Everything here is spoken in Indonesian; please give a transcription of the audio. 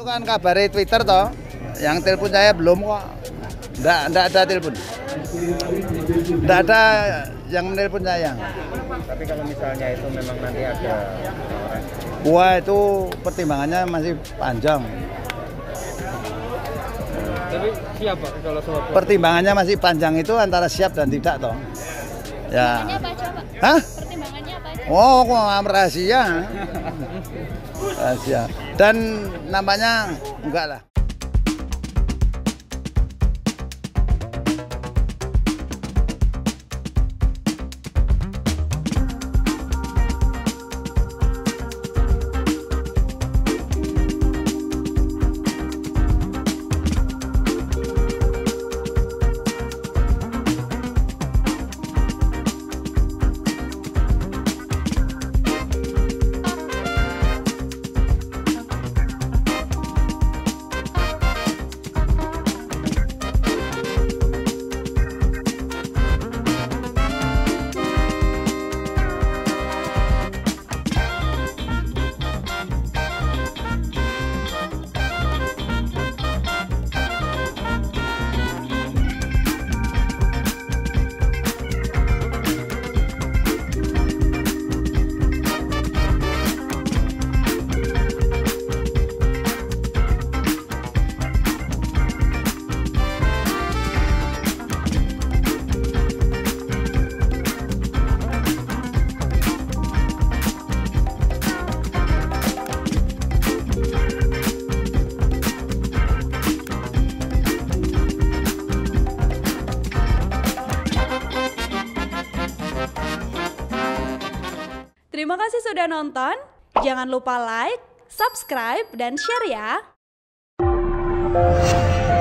kan kabari Twitter toh. Yang telepon saya belum kok. Enggak ada telepon. Enggak ada yang menelpon saya. Tapi kalau misalnya itu memang nanti ada orang. Wah, itu pertimbangannya masih panjang. Tapi siap Pak kalau soal Pertimbangannya masih panjang itu antara siap dan tidak toh. Ya. Pertimbangannya apa aja, Pak? Hah? Pertimbangannya apa aja? Oh, kok rahasia. Rahasia. Dan namanya enggak lah. Terima kasih sudah nonton. Jangan lupa like, subscribe, dan share ya.